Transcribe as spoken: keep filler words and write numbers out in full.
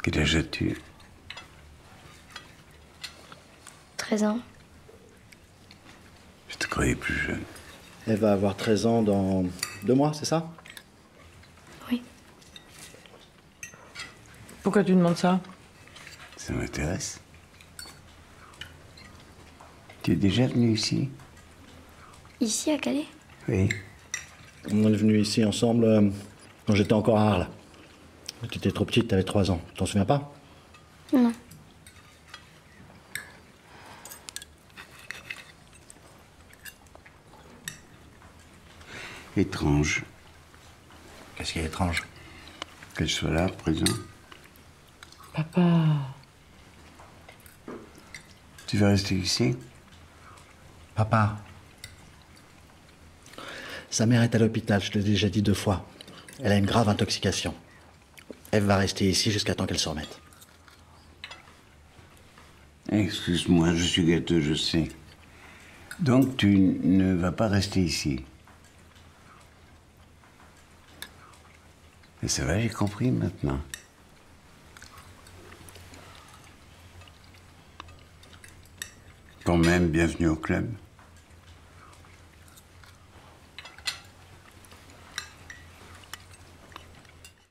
Quel âge as-tu? treize ans. Je te croyais plus jeune. Elle va avoir treize ans dans deux mois, c'est ça? Oui. Pourquoi tu demandes ça? Ça m'intéresse. Tu es déjà venu ici? Ici, à Calais? Oui. On est venus ici ensemble euh, quand j'étais encore à Arles. Tu étais trop petite, t'avais trois ans. T'en souviens pas? Non. Étrange Qu'est-ce qui est étrange? qu'elle soit là, présent. Papa. Tu vas rester ici? Papa. Sa mère est à l'hôpital, je te l'ai déjà dit deux fois. Elle a une grave intoxication. Eve va rester ici jusqu'à temps qu'elle se remette. Excuse-moi, je suis gâteux, je sais. Donc tu ne vas pas rester ici? Mais ça va, j'ai compris maintenant. Quand même, bienvenue au club.